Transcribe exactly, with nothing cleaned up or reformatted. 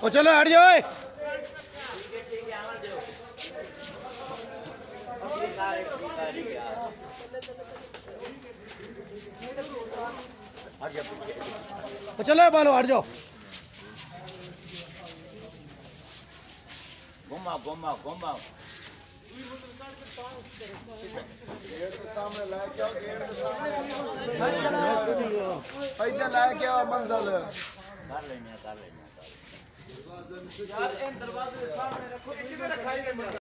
ओ चलो हट जाओ। तो चलो बालो हट जाओ। घुमाओ घुमाओ घुमाओ। गेट के सामने लाए क्या? गेट के सामने इधर लाए क्या? मंजिल कर लेंगे कर लेंगे यार इन दरवाजे के सामने रखो।